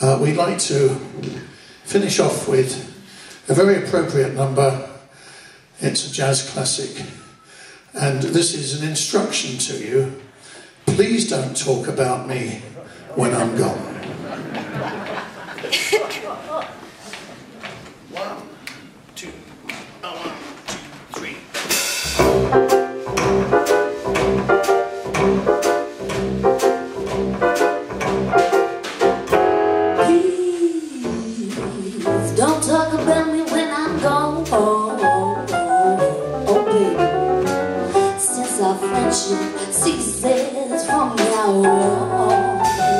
we'd like to finish off with a very appropriate number. It's a jazz classic, and this is an instruction to you. Please don't talk about me when I'm gone. 1, 2, 1, 2, 3. Please don't talk about me when I'm gone. Oh baby, since our friendship ceases from now on.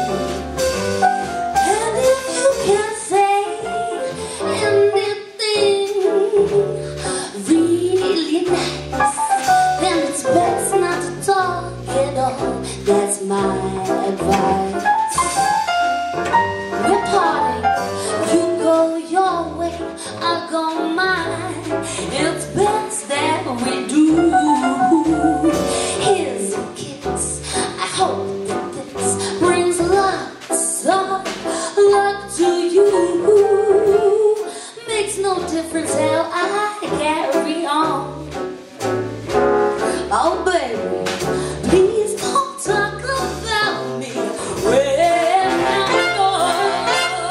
And if you can't say anything really nice, then it's best not to talk at all. That's my advice. We're parting, you go your way, I'll go mine. It's best that we do. Here's a kiss, I hope that this brings lots of luck to you. Makes no difference how I carry on. Oh baby, please don't talk about me when I'm gone.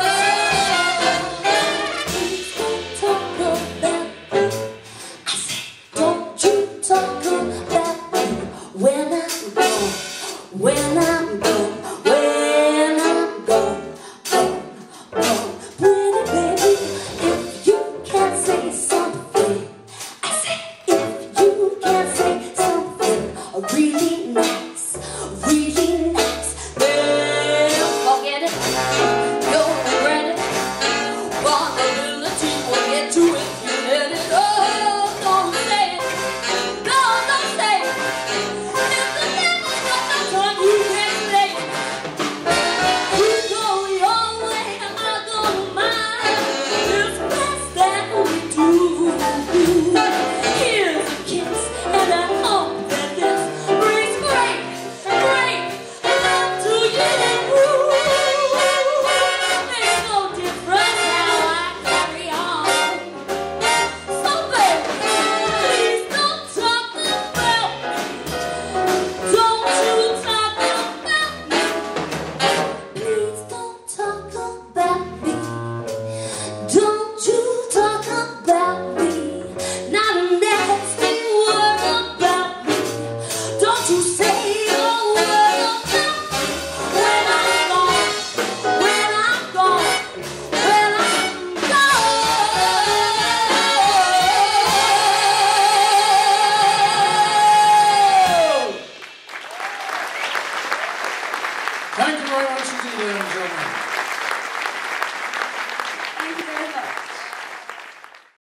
Please don't talk about me. I said, don't you talk about me when I'm gone. When I'm gone, when I'm gone, gone. Pretty baby, if you can't say something, I said, if you can't say something really nice, then forget it, you'll regret it. Vulnerability will get you if you let it. Oh, don't say it, no, don't say it. If the devil's got the tongue, you can't say it. You go your way, I'll go mine. It's best that we do. Here's a kiss, and I hope that this brings great love to you. Makes no difference how I carry on. So baby, please don't talk about me. Don't you talk about me. Please don't talk about me. Don't you talk about me. Not a nasty word about me. Don't you say a word about me when I'm gone. When I'm gone. When I'm gone. Thank you very much indeed, ladies and gentlemen.